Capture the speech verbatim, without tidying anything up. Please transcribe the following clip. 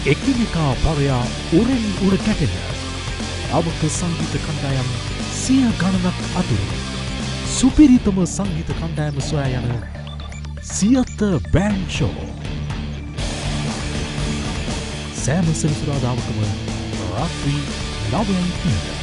එකිනෙකා පරයා උරෙන් උර කැටෙන අවක සංගීත කණ්ඩායම් සිය ගණනක් අතුරු සුපිරිතම සංගීත කණ්ඩායම සොයා යන සියත බෑන්ඩ් ෂෝ සෑම සෙනසුරාදාවකම රාත්‍රී නවයයි